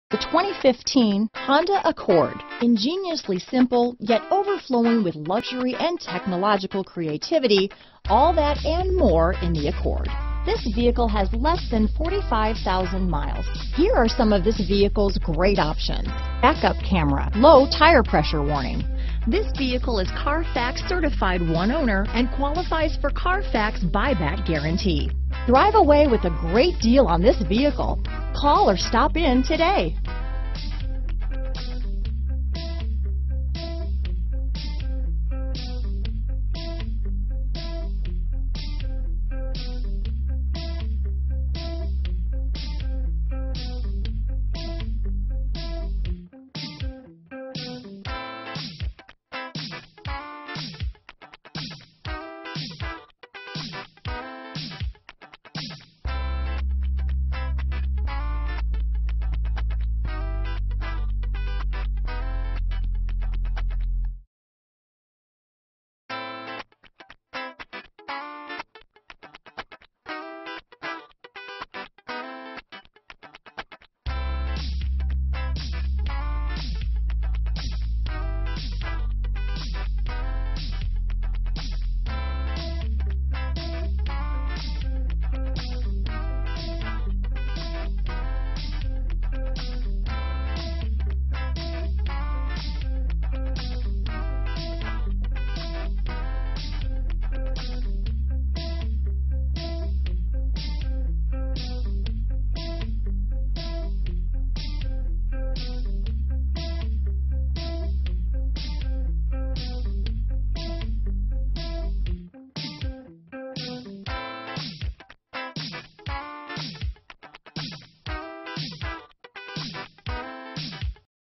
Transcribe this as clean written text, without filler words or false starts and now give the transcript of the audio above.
The 2015 Honda Accord. Ingeniously simple, yet overflowing with luxury and technological creativity, all that and more in the Accord. This vehicle has less than 45,000 miles. Here are some of this vehicle's great options: backup camera, low tire pressure warning. This vehicle is Carfax certified one owner and qualifies for Carfax buyback guarantee. Drive away with a great deal on this vehicle. Call or stop in today.